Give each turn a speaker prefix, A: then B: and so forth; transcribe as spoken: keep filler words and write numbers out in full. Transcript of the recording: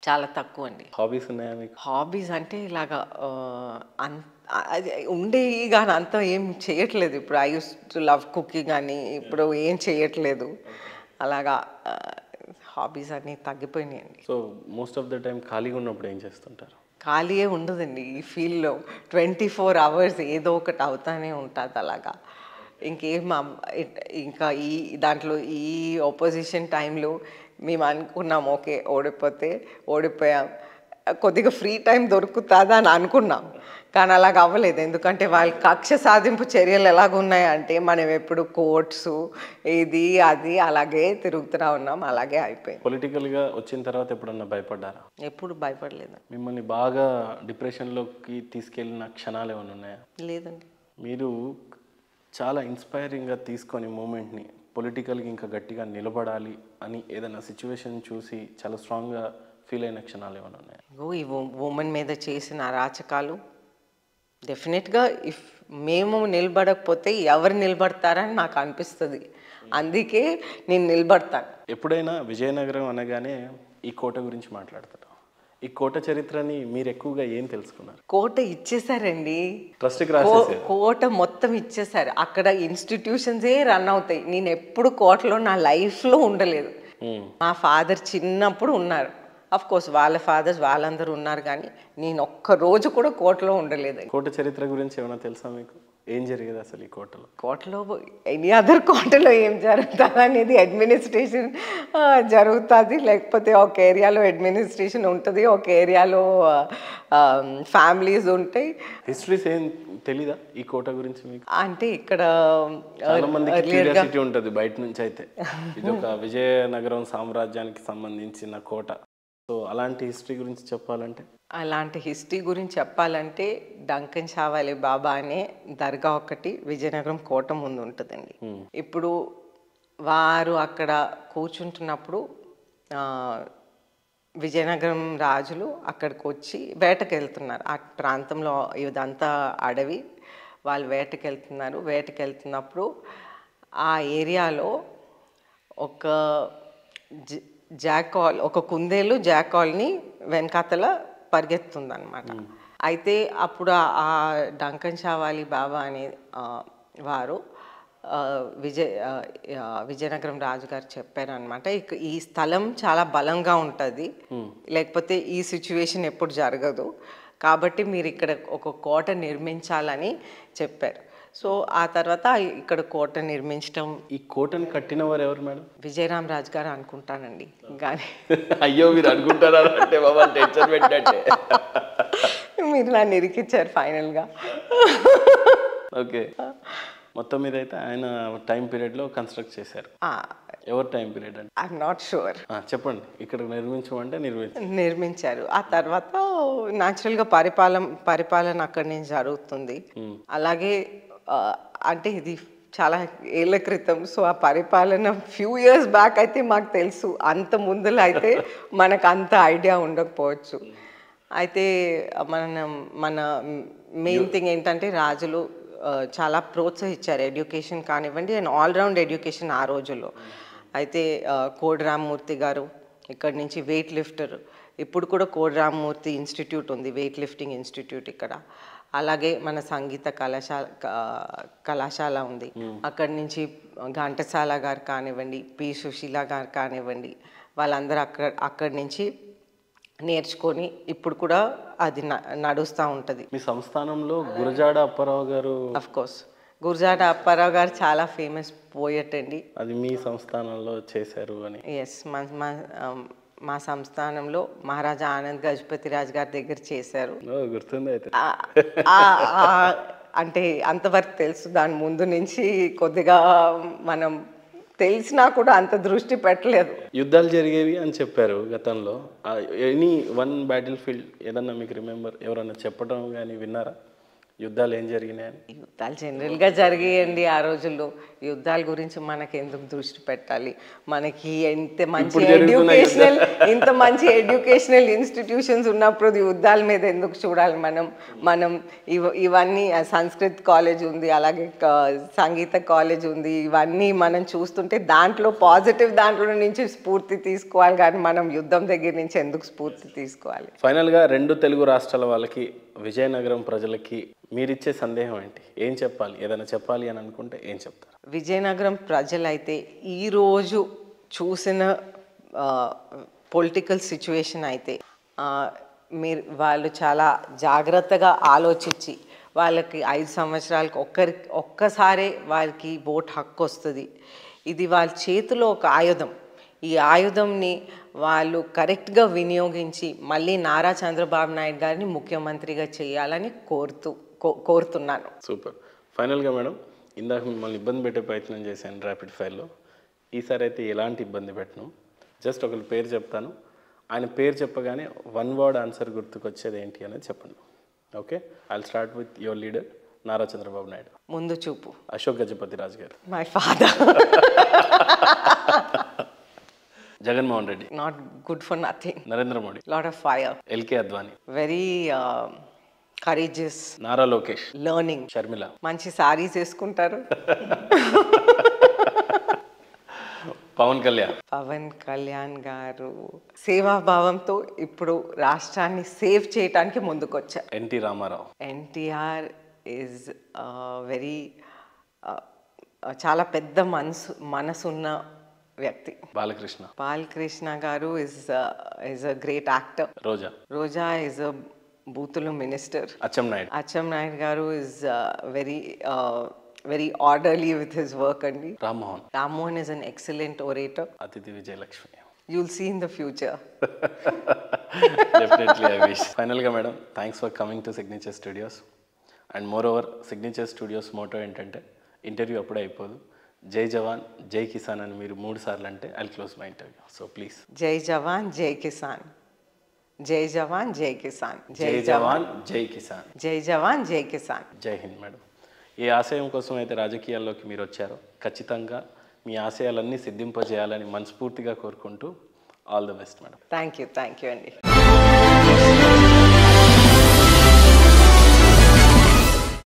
A: చాలా తక్కువ అండి.
B: హాబీస్ ఉన్నాయా మీకు?
A: హాబీస్ అంటే ఇలాగా ఆహ్, అన్ అది ఉండేవి గానీ అంత ఏం చేయట్లేదు. ఇప్పుడు I used to love cooking అని ఇప్పుడు ఏం చేయట్లేదు. అలాగా ఆహ్, హాబీస్ అన్నీ తగ్గిపోయినాయండి.
B: So most of the time ఖాళీగా ఉన్నప్పుడు ఏం చేస్తుంటారు?
A: ఖాళీయే ఉండదండి ఈ ఫీల్డ్‌లో. ట్వంటీ ఫోర్ అవర్స్ ఏదో ఒకటి అవుతానే ఉంటది అలాగా. ఇంకేం అం ఇట్ ఇంకా ఈ దాంట్లో ఈ అపోజిషన్ టైంలో మేము అనుకున్నాం ఓకే ఓడిపోతే ఓడిపోయాం. కొద్దిగా ఫ్రీ టైం దొరుకుతదా అని అనుకున్నాం. కానీ అలాగ అవ్వలేదు. ఎందుకంటే వాళ్ళ కక్ష సాధింపు చర్యలు ఎలాగున్నాయంటే మనం ఎప్పుడు కోర్ట్సు ఇది అది అలాగే తిరుగుతూనే ఉన్నాం. అలాగే అయిపోయింది.
B: పొలిటికల్‌గా వచ్చిన తర్వాత ఎప్పుడన్నా భయపడ్డారా?
A: ఎప్పుడు భయపడలేదు.
B: మిమ్మల్ని బాగా డిప్రెషన్‌లోకి తీసుకెళ్ళిన క్షణాలు ఏమైనా ఉన్నాయా?
A: లేదండి.
B: మీరు చాలా ఇన్స్పైరింగ్‌గా తీసుకొని మూమెంట్‌ని పొలిటికల్‌గా ఇంకా గట్టిగా నిలబడాలి అని ఏదైనా సిచ్యువేషన్ చూసి చాలా స్ట్రాంగ్‌గా ఫీల్ అయిన క్షణాలు ఏమైనా ఉన్నాయా?
A: ఇగో ఈ వు వుమెన్ మీద చేసిన అరాచకాలు డెఫినెట్‌గా ఇఫ్ మేము నిలబడకపోతే ఎవరు నిలబడతారని నాకు అనిపిస్తది. అందుకే నేను నిలబడతాను.
B: ఎప్పుడైనా విజయనగరం అనగానే ఈ కోట గురించి మాట్లాడతారు. ఈ కోట చరిత్రని మీరు ఎక్కువగా ఏం తెలుసుకున్నారు?
A: కోట ఇచ్చేసారండి.
B: ట్రస్ట్‌కి
A: కో
B: రాసేసారు.
A: కోట మొత్తం ఇచ్చేసారు. అక్కడ ఇన్‌స్టిట్యూషన్సే రన్ అవుతాయి. నేను ఎప్పుడు కోటలో నా లైఫ్‌లో ఉండలేదు.
B: హ్మ్.
A: మా ఫాదర్ చిన్నప్పుడు ఉన్నారు. ఆఫ్‌కోర్స్ వాళ్ళ ఫాదర్స్ వాళ్ళందరూ ఉన్నారు కానీ నేను ఒక్క రోజు కూడా కోటలో ఉండలేదండి.
B: కోట చరిత్ర గురించి ఏమైనా తెలుసా మీకు? ఏం జరిగేది అసలు ఈ కోటలో?
A: కోటలో ఎనీ అదర్ కోటలో ఏం జరుగుతుంది అనేది అడ్మినిస్ట్రేషన్ జరుగుతుంది. లేకపోతే ఒక ఏరియాలో అడ్మినిస్ట్రేషన్ ఉంటుంది, ఒక ఏరియాలో ఫ్యామిలీస్ ఉంటాయి.
B: హిస్టరీస్ ఏం తెలీదా ఈ కోట గురించి మీకు?
A: అంటే ఇక్కడ
B: చాలా మందికి క్యూరియాసిటీ ఉంటుంది బయట నుంచి అయితే. ఇది ఒక విజయనగరం సామ్రాజ్యానికి సంబంధించిన కోట. సో అలాంటి హిస్టరీ గురించి చెప్పాలంటే
A: అలాంటి హిస్టరీ గురించి చెప్పాలంటే డంకన్ షావాలి బాబా అనే దర్గా ఒకటి విజయనగరం కోట ముందు ఉంటుందండి. ఇప్పుడు వారు అక్కడ కూర్చుంటున్నప్పుడు విజయనగరం రాజులు అక్కడికి వచ్చి వేటకు వెళ్తున్నారు. ఆ ప్రాంతంలో ఇదంతా అడవి. వాళ్ళు వేటకు వెళ్తున్నారు. వేటకు వెళ్తున్నప్పుడు ఆ ఏరియాలో ఒక జ జాకాల్ ఒక కుందేలు జాకాల్ని వెనకాతల పరిగెత్తుందన్నమాట. అయితే అప్పుడు ఆ డంకన్ షావాలి బాబా అనే వారు విజయ విజయనగరం రాజుగారు చెప్పారనమాట, ఇక ఈ స్థలం చాలా బలంగా ఉంటుంది, లేకపోతే ఈ సిచ్యువేషన్ ఎప్పుడు జరగదు, కాబట్టి మీరు ఇక్కడ ఒక కోట నిర్మించాలని చెప్పారు. సో ఆ తర్వాత ఇక్కడ కోట నిర్మించడం.
B: ఈ కోటను కట్టిన వారు ఎవరు మేడం?
A: విజయరామ్ రాజు గారు అనుకుంటానండి. కానీ
B: అయ్యో మీరు అనుకుంటారా అంటే బాబా టెన్షన్ పెట్టండి.
A: మీరు నన్ను ఇరికిచ్చారు ఫైనల్గా.
B: ఓకే, మొత్తం మీద అయితే ఆయన టైం పీరియడ్లో కన్స్ట్రక్ట్ చేశారు. ఎవరు టైం పీరియడ్ అంటే?
A: I'm not sure.
B: చెప్పండి. ఇక్కడ నిర్మించమంటే నిర్మించారు
A: నిర్మించారు ఆ తర్వాత న్యాచురల్గా పరిపాలన పరిపాలన అక్కడి నుంచి జరుగుతుంది. అలాగే అంటే ఇది చాలా ఏళ్ళ క్రితం. సో ఆ పరిపాలన ఫ్యూ ఇయర్స్ బ్యాక్ అయితే మాకు తెలుసు, అంత ముందులో అయితే మనకు అంత ఐడియా ఉండకపోవచ్చు. అయితే మన మన మెయిన్ థింగ్ ఏంటంటే రాజులు చాలా ప్రోత్సహించారు ఎడ్యుకేషన్ కానివ్వండి అండ్ ఆల్రౌండ్ ఎడ్యుకేషన్ ఆ రోజుల్లో. అయితే కోడి రామ్మూర్తి గారు ఇక్కడి నుంచి వెయిట్ లిఫ్టర్, ఇప్పుడు కూడా కోడి రామ్మూర్తి ఇన్స్టిట్యూట్ ఉంది, వెయిట్ లిఫ్టింగ్ ఇన్స్టిట్యూట్ ఇక్కడ. అలాగే మన సంగీత కళాశాల కళాశాల ఉంది, అక్కడి నుంచి ఘంటసాల గారు కానివ్వండి, పి సుశీల గారు కానివ్వండి, వాళ్ళందరూ అక్కడ అక్కడి నుంచి నేర్చుకొని ఇప్పుడు కూడా అది నడుస్తూ ఉంటుంది.
B: మీ సంస్థానంలో గురజాడ అప్పారావు గారు,
A: అఫ్ కోర్స్ గురజాడ అప్పారావు గారు చాలా ఫేమస్ పోయట్ అండి.
B: అది మీ సంస్థానంలో చేశారు అని?
A: ఎస్, మా మా సంస్థానంలో మహారాజా ఆనంద్ గజపతి రాజు గారి దగ్గర చేశారు.
B: గుర్తుంది అయితే.
A: అంటే అంతవరకు తెలుసు, దాని ముందు నుంచి కొద్దిగా మనం తెలిసినా కూడా అంత దృష్టి పెట్టలేదు.
B: యుద్ధాలు జరిగేవి అని చెప్పారు గతంలో. ఎనీ వన్ బ్యాటిల్ ఫీల్డ్ ఏదన్నా మీకు రిమెంబర్, ఎవరన్నా చెప్పడం కానీ విన్నారా? యుద్ధాలు ఏం జరిగినాయని?
A: యుద్ధాలు జనరల్గా జరిగాయండి ఆ రోజుల్లో. యుద్ధాల గురించి మనకి ఎందుకు దృష్టి పెట్టాలి? మనకి ఎంత మంచి ఎడ్యుకేషనల్ ఇంత మంచి ఎడ్యుకేషనల్ ఇన్స్టిట్యూషన్స్ ఉన్నప్పుడు యుద్ధాల మీద ఎందుకు చూడాలి మనం? మనం ఇవ ఇవన్నీ సంస్కృత్ కాలేజ్ ఉంది, అలాగే సంగీత కాలేజ్ ఉంది, ఇవన్నీ మనం చూస్తుంటే దాంట్లో పాజిటివ్ దాంట్లో నుంచి స్ఫూర్తి తీసుకోవాలి, కానీ మనం యుద్ధం దగ్గర నుంచి ఎందుకు స్ఫూర్తి తీసుకోవాలి?
B: ఫైనల్గా రెండు తెలుగు రాష్ట్రాల వాళ్ళకి, విజయనగరం ప్రజలకి మీరిచ్చే సందేహం ఏంటి? ఏం చెప్పాలి? ఏదైనా చెప్పాలి అని అనుకుంటే ఏం చెప్తారు?
A: విజయనగరం ప్రజలైతే ఈరోజు చూసిన పొలిటికల్ సిచ్యువేషన్ అయితే మీరు వాళ్ళు చాలా జాగ్రత్తగా ఆలోచించి వాళ్ళకి ఐదు సంవత్సరాలకు ఒక్కరి ఒక్కసారే వాళ్ళకి ఓట్ హక్కు వస్తుంది. ఇది వాళ్ళ చేతిలో ఒక ఆయుధం. ఈ ఆయుధంని వాళ్ళు కరెక్ట్గా వినియోగించి మళ్ళీ నారా చంద్రబాబు నాయుడు గారిని ముఖ్యమంత్రిగా చేయాలని కోరుతూ కోరుతున్నాను.
B: సూపర్. ఫైనల్గా మేడం, ఇందాక మిమ్మల్ని ఇబ్బంది పెట్టే ప్రయత్నం చేశాను ర్యాపిడ్ ఫైర్లో. ఈసారి అయితే ఎలాంటి ఇబ్బంది పెట్టను. జస్ట్ ఒకరి పేరు చెప్తాను, ఆయన పేరు చెప్పగానే వన్ వర్డ్ ఆన్సర్ గుర్తుకొచ్చేది ఏంటి అనేది చెప్పండి. Okay, I will start with your leader Nara Chandrababu Naidu.
A: ముందు చూపు.
B: అశోక్ గజపతి రాజు గారు.
A: My father.
B: Jaganmohan Reddy.
A: Not good for nothing.
B: Narendra Modi.
A: Lot of fire.
B: LK Advani.
A: Very courageous.
B: Nara Lokesh.
A: Learning.
B: Sharmila.
A: మంచి సారీస్ వేసుకుంటారు.
B: పవన్ కళ్యాణ్.
A: పవన్ కళ్యాణ్ గారు సేవాభావంతో ఇప్పుడు రాష్ట్రాన్ని సేవ్ చేయడానికి ముందుకొచ్చారు.
B: ఎన్టీ రామారావు.
A: ఎన్టీఆర్ ఈజ్ వెరీ చాలా పెద్ద మనసు మనసున్న వ్యక్తి.
B: బాలకృష్ణ.
A: బాలకృష్ణ గారు is is a great actor.
B: Roja.
A: Roja is a బూతులు మినిస్టర్.
B: అచ్చం నాయుడు.
A: అచ్చం నాయుడు గారు is very very orderly with his work అండి.
B: Rammohan.
A: Rammohan is an excellent orator.
B: Aditi Vijayalakshmi.
A: You'll see in the future.
B: Definitely, I wish. Finally, madam, thanks for coming to Signature Studios. And moreover, Signature Studios motto ఏంటంటే interview అప్పుడే అయిపోదు. జై జవాన్ జై కిసాన్ అని మీరు మూడు సార్లు అంటే I'll close my interview. So please.
A: జై జవాన్ జై కిసాన్. జై జవాన్ జై కిసాన్.
B: జై జవాన్ జై కిసాన్.
A: జై జవాన్ జై కిసాన్.
B: జై హింద్ మేడం. ఏ ఆశయం కోసం అయితే రాజకీయాల్లోకి మీరు వచ్చారో ఖచ్చితంగా మీ ఆశయాలన్నీ సిద్ధింపజేయాలని మనస్ఫూర్తిగా కోరుకుంటూ all the best madam.
A: Thank you thank you అండి.